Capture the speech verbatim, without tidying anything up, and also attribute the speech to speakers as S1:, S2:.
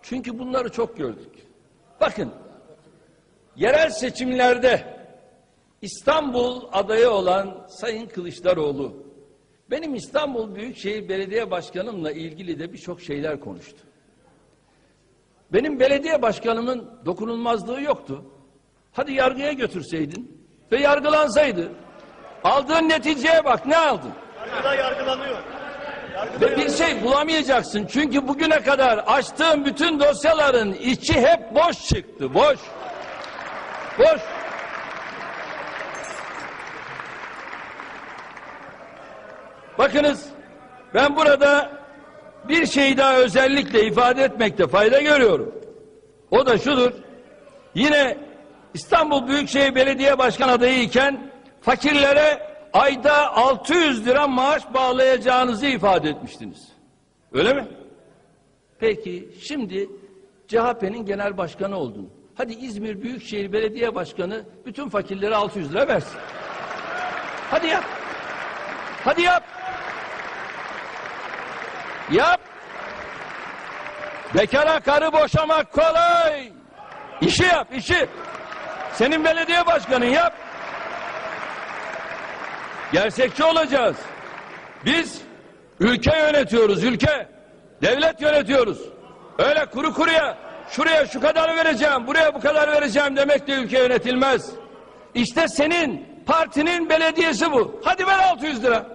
S1: Çünkü bunları çok gördük. Bakın, yerel seçimlerde İstanbul adayı olan Sayın Kılıçdaroğlu, benim İstanbul Büyükşehir Belediye Başkanımla ilgili de birçok şeyler konuştu. Benim belediye başkanımın dokunulmazlığı yoktu. Hadi yargıya götürseydin ve yargılansaydı. Aldığın neticeye bak, ne aldın?
S2: Yargıda yargılanıyor. Yargıda
S1: Ve bir şey bulamayacaksın. Çünkü bugüne kadar açtığım bütün dosyaların içi hep boş çıktı. Boş. Boş. Bakınız, ben burada bir şey daha özellikle ifade etmekte fayda görüyorum. O da şudur. Yine İstanbul Büyükşehir Belediye Başkan adayı iken fakirlere ayda altı yüz lira maaş bağlayacağınızı ifade etmiştiniz. Öyle mi? Peki şimdi C H P'nin genel başkanı oldun. Hadi İzmir Büyükşehir Belediye Başkanı bütün fakirlere altı yüz lira versin. Hadi yap. Hadi yap. Yap. Bekara karı boşamak kolay. İşi yap, işi. Senin belediye başkanın yap. Gerçekçi olacağız. Biz ülke yönetiyoruz, ülke. Devlet yönetiyoruz. Öyle kuru kuruya şuraya şu kadar vereceğim, buraya bu kadar vereceğim demekle ülke yönetilmez. İşte senin partinin belediyesi bu. Hadi ver altı yüz lira.